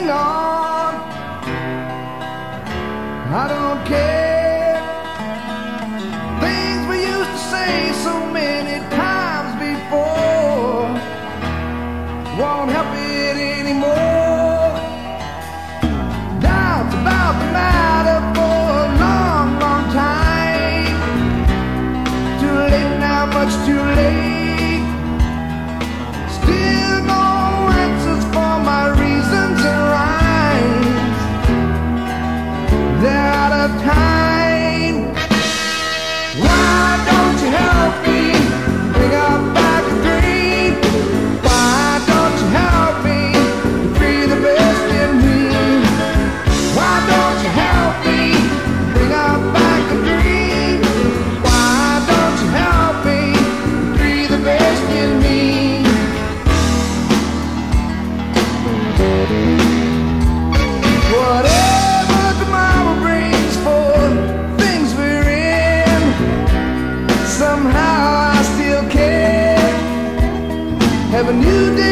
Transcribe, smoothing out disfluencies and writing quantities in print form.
on. I don't care. Things we used to say so many times before won't help it anymore. Doubts about the matter for a long, long time. Too late now, much too late. Still no answers for my reasons and rhymes. They're out of time. Why don't you help me bring up back a dream? Why don't you help me to free the best in me? Why don't you help me bring up back a dream? Why don't you help me free the best in me? Whatever tomorrow brings for things we're in, somehow I still care. Have a new day.